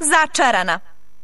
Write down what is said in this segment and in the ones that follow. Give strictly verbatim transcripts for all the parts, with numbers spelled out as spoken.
začarana.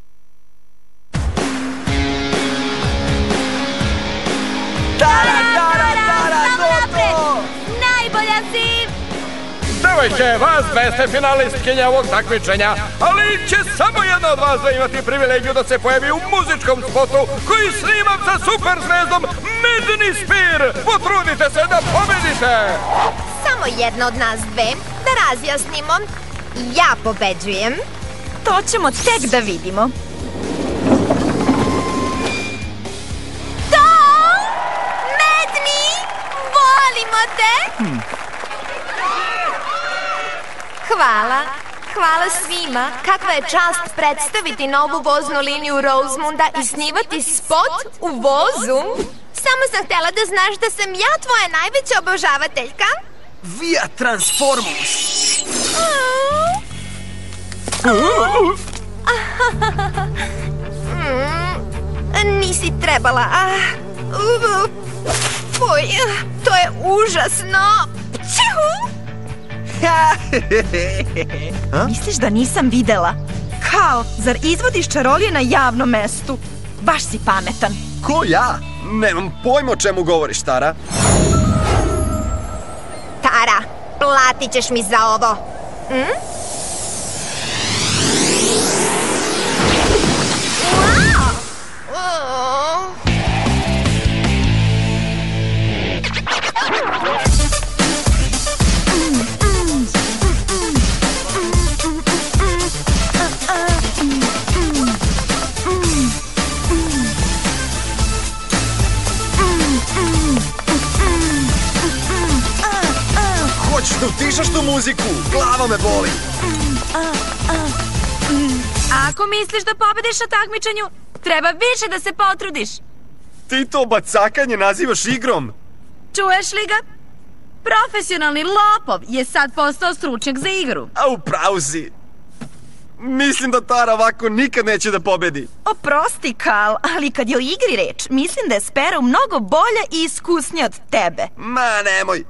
Tara, Tara, Tara, to to! Najbolja si! Devojke, vas dve ste finalistkinja ovog takmičenja, ali će samo jedna od vas da imati privilegiju da se pojavi u muzičkom spotu koji snimam sa super zvezdom Midney Spear. Potrudite se da pobedite! Samo jedna od nas dve, da razjasnimo. Ja pobeđujem. To ćemo tek da vidimo. To! Midney! Volimo te! Hmm. Hvala. Hvala svima. Kakva je čast predstaviti novu voznu liniju Rosemunda i snimati spot u vozu. Samo sam htjela da znaš da sam ja tvoja najveća obožavateljka. Via Transformus! Mm, nisi trebala. Fuj, to je užasno. Pčihu! Misliš da nisam videla? Kao, zar izvodiš čarolije na javnom mestu? Baš si pametan. Ko ja? Nemam pojma o čemu govoriš, Tara. Tara, platit ćeš mi za ovo. Mm? Wow! Oh. Hoćeš da utišaš tu muziku? Glava me boli. Ako misliš da pobediš na takmičenju, treba više da se potrudiš. Ti to bacakanje nazivaš igrom? Čuješ li ga? Profesionalni lopov je sad postao stručnjak za igru. A upravo si. Mislim da Tara ovako nikad neće da pobedi. Oprosti, Kal, ali kad je o igri reč, mislim da je Sparrow mnogo bolja i iskusnija od tebe. Ma nemoj.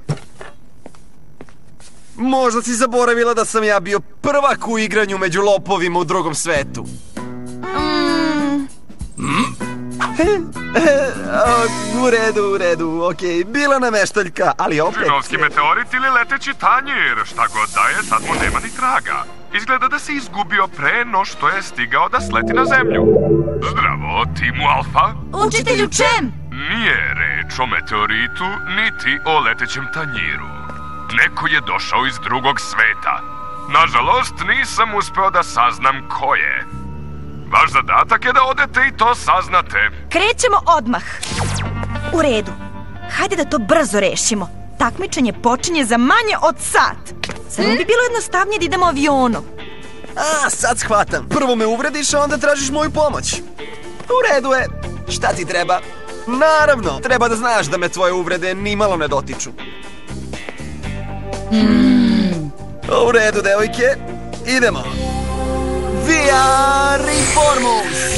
Možda si zaboravila da sam ja bio prvak u igranju među lopovima u drugom svetu. Mm. U redu, u redu, okej, bila nameštaljka, ali opet... Žinovski meteorit ili leteći tanjir, šta god da je, sad mu nema ni traga. Izgleda da se izgubio pre no što je stigao da sleti na zemlju. Zdravo, timu Alfa. Učitelju čem? Nije reč o meteoritu, niti o letećem tanjiru. Neko je došao iz drugog sveta. Nažalost, nisam uspeo da saznam ko je. Vaš zadatak je da odete i to saznate. Krećemo odmah. U redu. Hajde da to brzo rešimo. Takmičenje počinje za manje od sat. Zar ne bi bilo jednostavnije da idemo avionom? A, sad shvatam. Prvo me uvrediš, a onda tražiš moju pomoć. U redu je. Šta ti treba? Naravno, treba da znaš da me tvoje uvrede nimalo ne dotiču. Mm. U redu, devojke. Idemo. Via Reformus!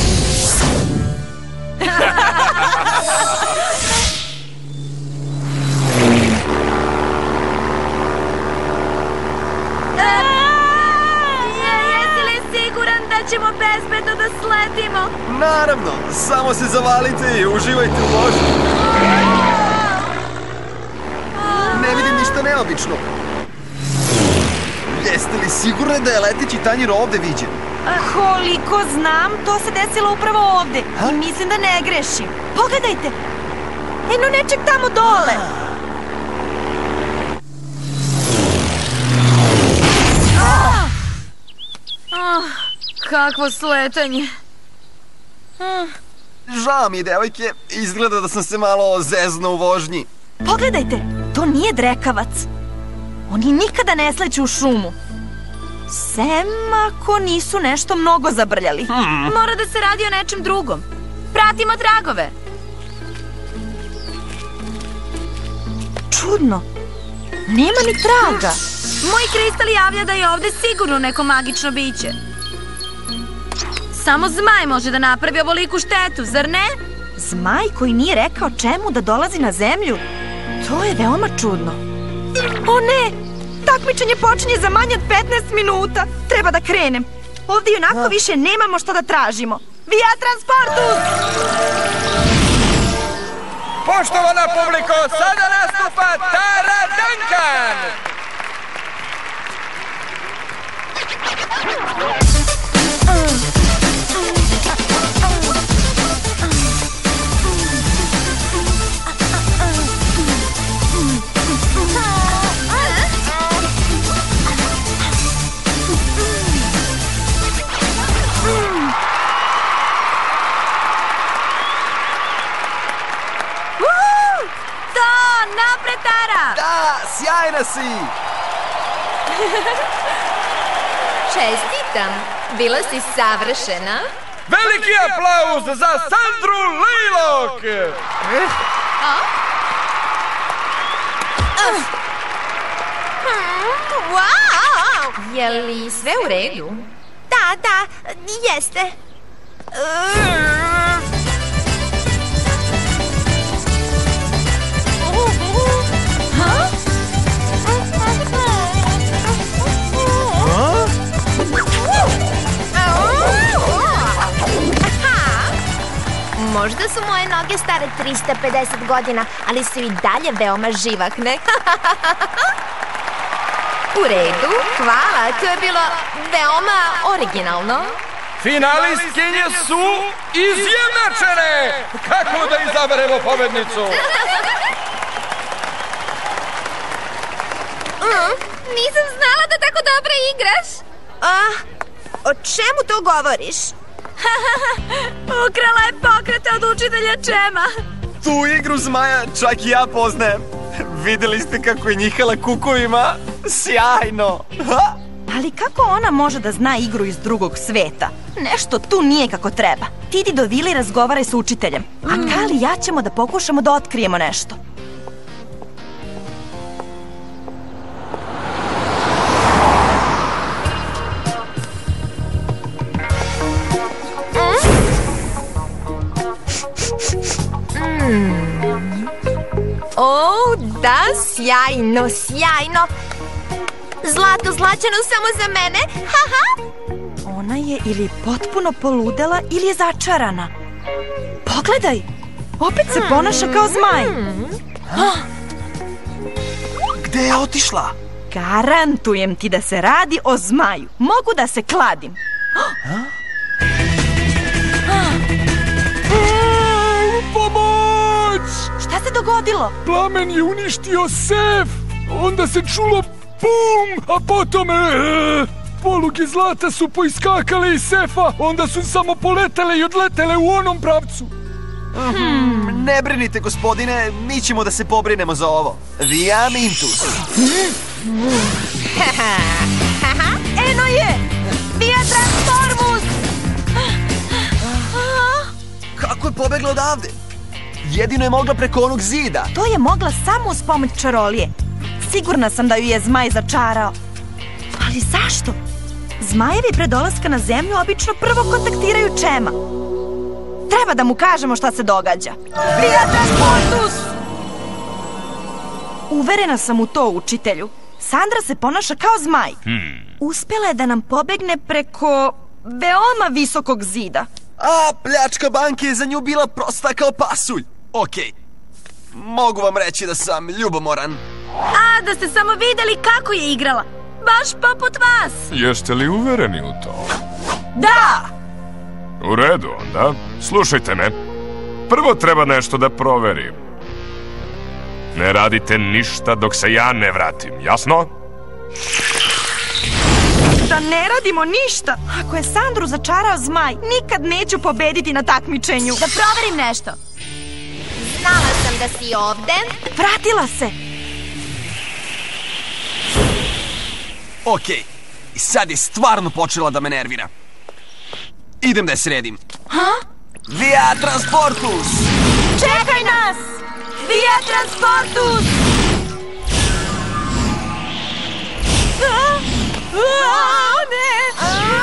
Jesi li siguran da ćemo bezbedno da sletimo? Naravno, samo se zavalite i uživajte u vožnji. Ne vidim ništa neobično. Jeste li sigurni da je leteći tanjir ovde viđen? Koliko znam, to se desilo upravo ovde. I mislim da ne grešim. Pogledajte! Eno nečeg tamo dole. Kakvo sletanje. Žao mi, devojke. Izgleda da sam se malo zeznuo u vožnji. Pogledajte, to nije drekavac. Oni nikada ne sleću u šumu. Sem ako nisu nešto mnogo zabrljali. Hmm. Mora da se radi o nečem drugom. Pratimo tragove. Čudno. Nema ni traga. Moj kristal javlja da je ovde sigurno neko magično biće. Samo zmaj može da napravi ovoliku štetu, zar ne? Zmaj koji nije rekao čemu da dolazi na zemlju? To je veoma čudno. O ne! Takmičenje počinje za manje od petnaest minuta. Treba da krenem. Ovdje onako više nemamo što da tražimo. Via Transportus! Poštovana publiko, sada nastupa Tara Duncan! Napred, Tara! Da, sjajna si! Čestitam, bila si savršena. Veliki aplauz za Sandru Lejlok! Wow! Je li sve u redu? Da, da, jeste. Možda su moje noge stare trista pedeset godina, ali su i dalje veoma živahne. U redu, hvala, to je bilo veoma originalno. Finalistkinje su izjednačene! Kako da izaberemo pobednicu? Mm, nisam znala da tako dobro igraš. A, o čemu to govoriš? Ukrala je pokrete od učitelja Čema. Tu igru zmaja čak i ja poznajem. Videli ste kako je njihala kukovima? Sjajno! Ha? Ali kako ona može da zna igru iz drugog sveta? Nešto tu nije kako treba. Ti idi do vile i razgovaraj sa učiteljem. A Kali i ja ćemo da pokušamo da otkrijemo nešto. O, da, sjajno, sjajno. Zlato zlaćeno samo za mene, haha. Ona je ili potpuno poludela ili je začarana. Pogledaj, opet se ponaša kao zmaj. Gde je otišla? Garantujem ti da se radi o zmaju. Mogu da se kladim. Pomoć! Šta se dogodilo? Plamen je uništio sef! Onda se čulo bum, a potom... E, poluge zlata su poiskakale iz sefa, onda su samo poletele i odletele u onom pravcu. Hmm, ne brinite, gospodine, mi ćemo da se pobrinemo za ovo. Via Mintus. Eno je! Via Transformus! Kako je pobegla odavde? Jedino je mogla preko onog zida. To je mogla samo uz pomoć čarolije. Sigurna sam da ju je zmaj začarao. Ali zašto? Zmajevi pre dolaska na zemlju obično prvo kontaktiraju Čema. Treba da mu kažemo šta se događa. Via Transportus! Uverena sam u to, učitelju. Sandra se ponaša kao zmaj. Uspela je da nam pobegne preko veoma visokog zida. A pljačka banke je za nju bila prosta kao pasulj. Okej, mogu vam reći da sam ljubomoran. A, da ste samo videli kako je igrala. Baš poput vas. Jeste li uvereni u to? Da! U redu, onda. Slušajte me. Prvo treba nešto da proverim. Ne radite ništa dok se ja ne vratim, jasno? Da ne radimo ništa. Ako je Sandru začarao zmaj, nikad neću pobediti na takmičenju. Da proverim nešto. Znala sam da si ovde. Vratila se. Okej, i sad je stvarno počela da me nervira. Idem da je sredim. Ha? Via Transportus! Čekaj nas! Via Transportus! A, ne!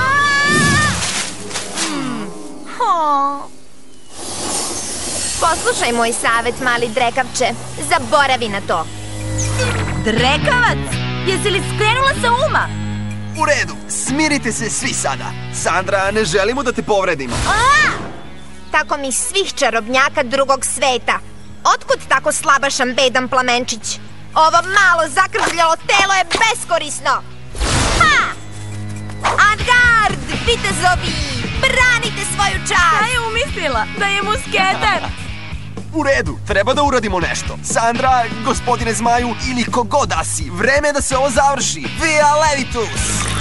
Poslušaj moj savet, mali drekavče. Zaboravi na to. Drekavac? Jesi li skrenula sa uma? U redu, smirite se svi sada. Sandra, ne želimo da te povredimo. A! Tako mi svih čarobnjaka drugog sveta. Otkud tako slabašan bedan plamenčić? Ovo malo zakrvljalo telo je beskorisno. Ha! Angard, vitezovi, branite svoju čast! Šta je umislila? Da je musketer? U redu, treba da uradimo nešto. Sandra, gospodine Zmaju ili kogod da si, vreme je da se ovo završi. Via Levitus!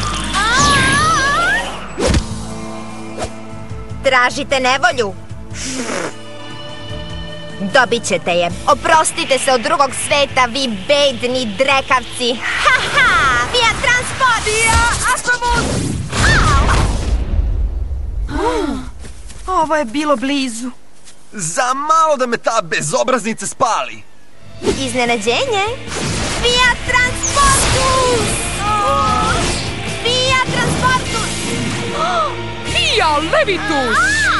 Tražite nevolju? Dobit ćete je. Oprostite se od drugog sveta, vi bedni drekavci. Ha ha! Via transport! Via astrobus! Ovo je bilo blizu. Za malo da me ta bezobraznica spali. Iznenađenje? Via transportus! Via transportus! Via levitus!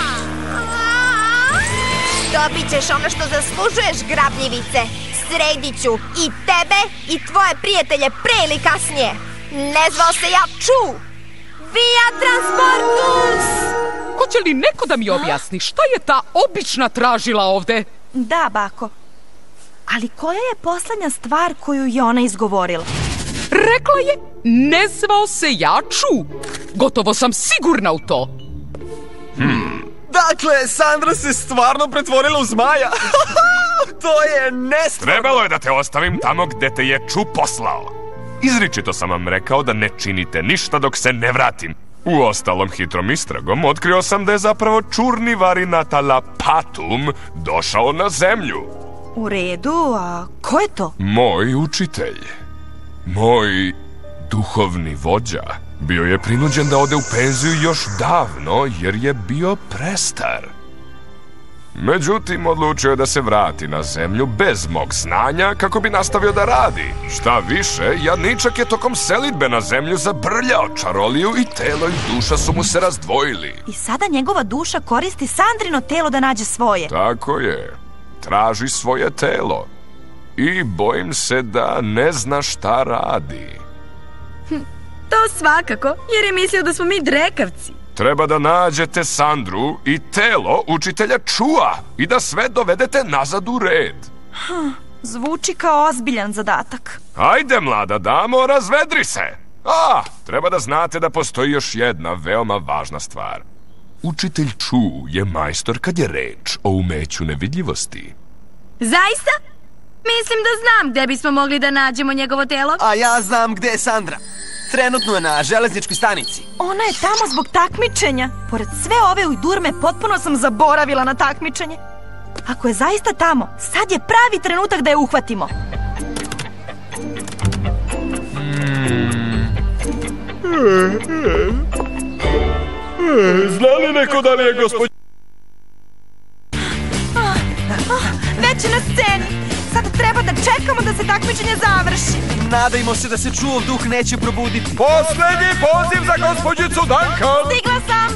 Dobit ćeš ono što zaslužuješ, grabljivice. Sredit ću i tebe i tvoje prijatelje pre ili kasnije. Ne zvao se ja Ču. Via transportus! Hoće li neko da mi objasni šta je ta obična tražila ovde? Da, bako. Ali koja je poslednja stvar koju je ona izgovorila? Rekla je, ne zvao se ja Ču. Gotovo sam sigurna u to. Hmm. Dakle, Sandra se stvarno pretvorila u zmaja. To je nestvarno. Trebalo je da te ostavim tamo gde te je Ču poslao. Izričito sam vam rekao da ne činite ništa dok se ne vratim. Uostalom, hitrom istragom otkrio sam da je zapravo čurni varinatala Patum došao na zemlju. U redu, a ko je to? Moj učitelj. Moj duhovni vođa. Bio je prinuđen da ode u penziju još davno jer je bio prestar. Međutim, odlučio je da se vrati na zemlju bez mog znanja kako bi nastavio da radi. Šta više, Janičak je tokom selidbe na zemlju zabrljao čaroliju i telo i duša su mu se razdvojili. I sada njegova duša koristi Sandrino telo da nađe svoje. Tako je. Traži svoje telo. I bojim se da ne zna šta radi. Hm, to svakako, jer je mislio da smo mi drekavci. Treba da nađete Sandru i telo učitelja Čua i da sve dovedete nazad u red. Hm, zvuči kao ozbiljan zadatak. Ajde, mlada damo, razvedri se. A, treba da znate da postoji još jedna veoma važna stvar. Učitelj Ču je majstor kad je reč o umeću nevidljivosti. Zaista? Mislim da znam gde bismo mogli da nađemo njegovo telo. A ja znam gde je Sandra. Trenutno je na železničkoj stanici. Ona je tamo zbog takmičenja. Pored sve ove ujdurme potpuno sam zaboravila na takmičenje. Ako je zaista tamo, sad je pravi trenutak da je uhvatimo. Zna li neko da li je gospodin... Već je na sceni. Sad treba da čekamo da se takmičenje završi. Nadajmo se da se Čuov duh neće probuditi. Poslednji poziv za gospođicu Duncan. Stigla sam.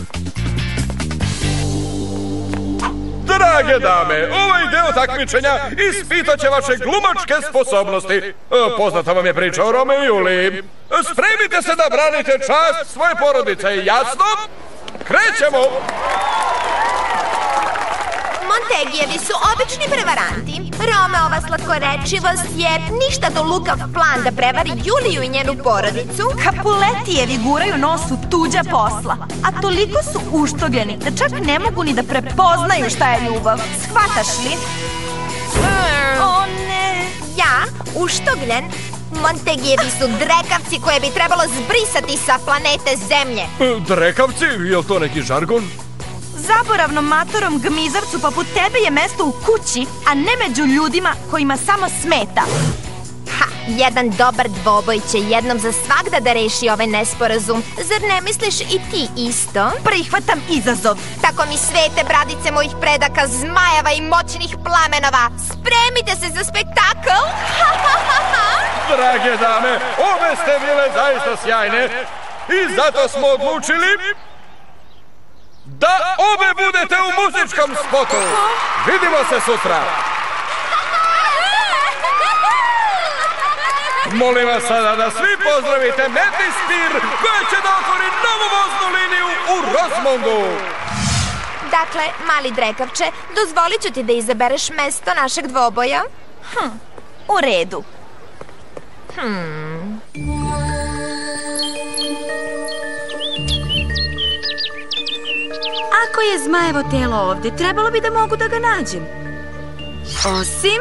Drage dame, ovaj deo takmičenja ispitaće vaše glumačke sposobnosti. Poznata vam je priča o Romeu i Juliji. Spremite se da branite čast svoje porodice, jasno? Krećemo! Montegijevi su obični prevaranti. Romeova slatkorečivost je ništa do lukav plan da prevari Juliju i njenu porodicu. Kapuletijevi guraju nos u tuđa posla, a toliko su uštogljeni da čak ne mogu ni da prepoznaju šta je ljubav. Shvataš li? Mm. O ne! Ja, uštogljen? Montegijevi su drekavci koje bi trebalo zbrisati sa planete Zemlje. Drekavci? Je li to neki žargon? Zaboravnom matorom gmizavcu poput tebe je mesto u kući, a ne među ljudima kojima samo smeta. Ha, jedan dobar dvoboj će jednom za svagda da reši ovaj nesporazum. Zar ne misliš i ti isto? Prihvatam izazov. Tako mi svete bradice mojih predaka, zmajeva i moćnih plamenova. Spremite se za spektakl! Drage dame, ove ste bile zaista sjajne i zato smo odlučili da obe budete u muzičkom spotu. Vidimo se sutra. Molim vas sada da svi pozdravite Madness Tir koja će da otvori novu voznu liniju u Rosemundu. Dakle, mali drekavče, dozvolit ću ti da izabereš mesto našeg dvoboja. Hm, u redu. Hmm... Ako je zmajevo telo ovdje, trebalo bi da mogu da ga nađem. Osim...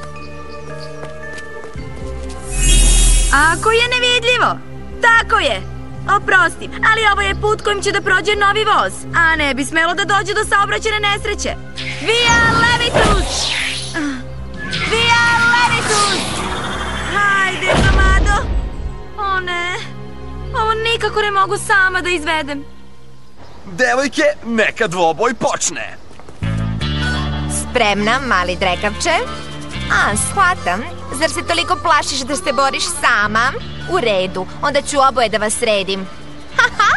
Ako je nevidljivo. Tako je. Oprosti, ali ovo je put kojim će da prođe novi voz, a ne bi smelo da dođe do saobraćajne nesreće. Via Levitus! Via Levitus! Hajde, Tomado! O ne, ovo nikako ne mogu sama da izvedem. Devojke, neka dvoboj počne. Spremna, mali drekavče? A, shvatam. Zar se toliko plašiš da se boriš sama? U redu, onda ću oboje da vas sredim. Haha!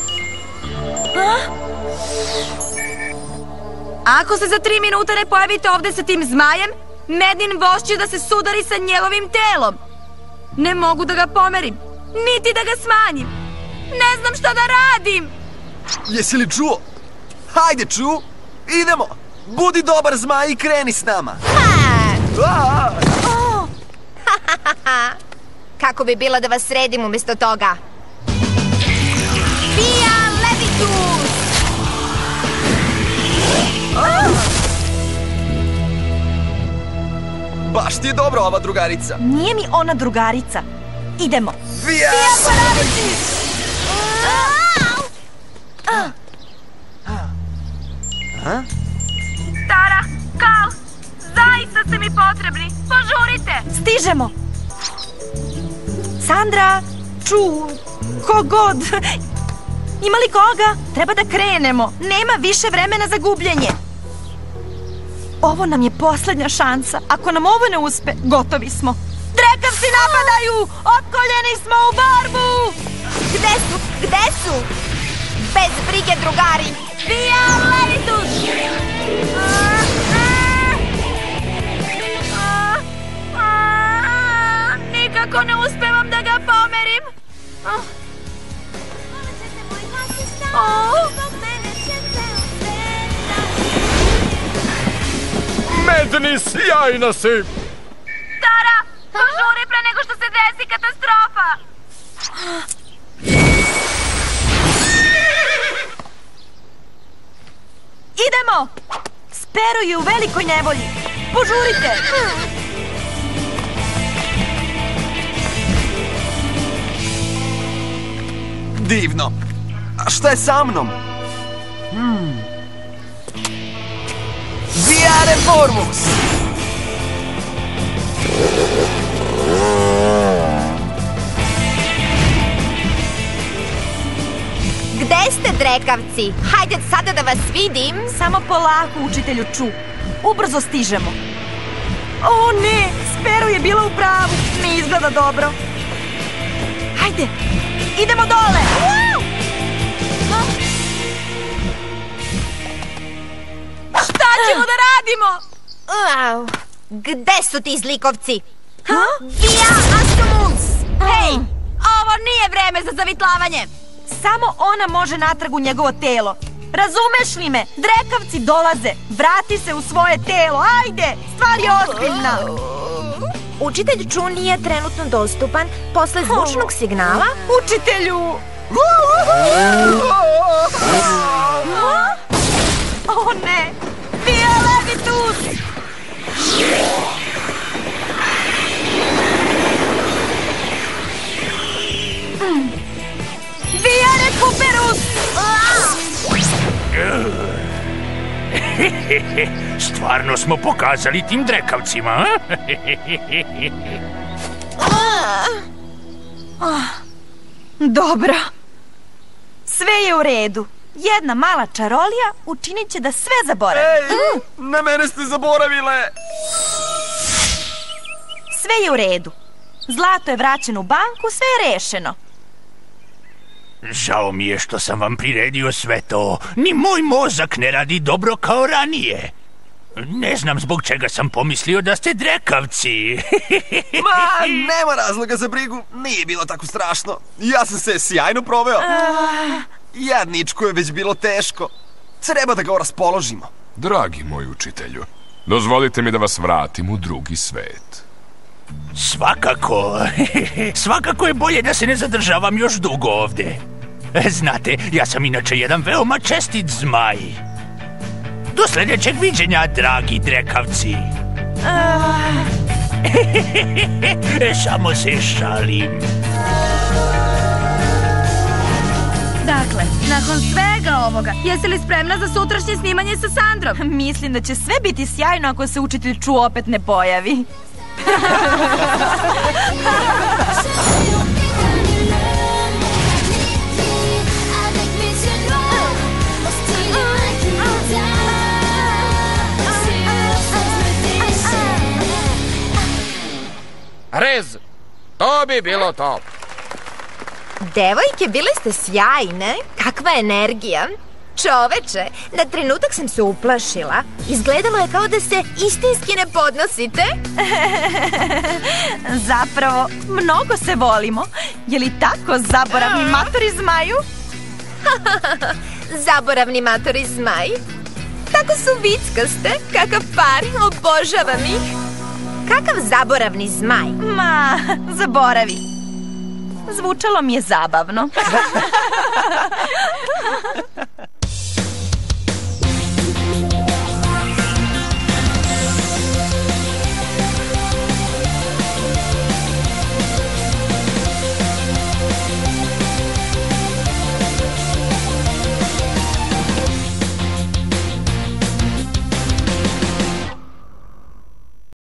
Ako se za tri minuta ne pojavite ovde sa tim zmajem, Medin voz će da se sudari sa njegovim telom. Ne mogu da ga pomerim, niti da ga smanjim. Ne znam šta da radim. Jesi li čuo? Hajde, ču, idemo. Budi dobar zmaj i kreni s nama. Ha! Oh. Kako bi bilo da vas sredim umjesto toga? Via Levitus! Baš ti je dobro ova drugarica. Nije mi ona drugarica. Idemo. Via Levitus! Tara, Kal, zaista ste mi potrebni. Požurite. Stižemo. Sandra, Ču, kogod. Ima li koga? Treba da krenemo. Nema više vremena za gubljenje. Ovo nam je poslednja šansa. Ako nam ovo ne uspe, gotovi smo. Drekavci napadaju! Opkoljeni smo u borbu! Gde su? Gde su? Bez brige, drugari! Via Levitus! Nikako ne uspevam da ga pomerim. Medni, sjajna si! Tara, požuri pre nego što se desi katastrofa! Idemo! Spero je u velikoj nevolji. Požurite! Divno. A šta je sa mnom? Hmm. Via Reformus! Gde ste, drekavci? Hajde sada da vas vidim. Samo polako, učitelju Ču. Ubrzo stižemo. O ne, Speru je bila u pravu. Ne izgleda dobro. Hajde, idemo dole. Šta ćemo da radimo? Wow. Gde su ti zlikovci? Via Astumus! Hej, ovo nije vreme za zavitlavanje. Samo ona može natrag u njegovo telo. Razumeš li me? Drekavci dolaze. Vrati se u svoje telo. Ajde, stvar je ozbiljna. Učitelj Ču nije trenutno dostupan. Posle zvučnog signala... Učitelju! O ne! Via Levitus! Via Recuperus! Stvarno smo pokazali tim drekavcima, a? Dobro. Sve je u redu. Jedna mala čarolija učinit će da sve zaboravi. Ej, na mene ste zaboravile. Sve je u redu. Zlato je vraćeno u banku, sve je rešeno. Žao mi je što sam vam priredio sve to. Ni moj mozak ne radi dobro kao ranije. Ne znam zbog čega sam pomislio da ste drekavci. Ma, nema razloga za brigu, nije bilo tako strašno. Ja sam se sjajno proveo. Jadničku je već bilo teško. Treba da ga raspoložimo. Dragi moj učitelju, dozvolite mi da vas vratim u drugi svet. Svakako. Svakako je bolje da se ne zadržavam još dugo ovde. Znate, ja sam inače jedan veoma čestit zmaj. Do sljedećeg viđenja, dragi drekavci. Samo se šalim. Dakle, nakon svega ovoga, jesi li spremna za sutrašnje snimanje sa Sandrom? Mislim da će sve biti sjajno ako se učitelj Chu opet ne pojavi. Rez, to bi bilo to. Devojke, bile ste sjajne. Kakva energija. Čoveče, na trenutak sam se uplašila. Izgledalo je kao da se istinski ne podnosite. Zapravo, mnogo se volimo. Je li tako, zaboravni matori zmaju? Zaboravni matori zmaj. Tako su vickaste. Kakav par, obožavam ih. Kakav zaboravni zmaj? Ma, zaboravi. Zvučalo mi je zabavno.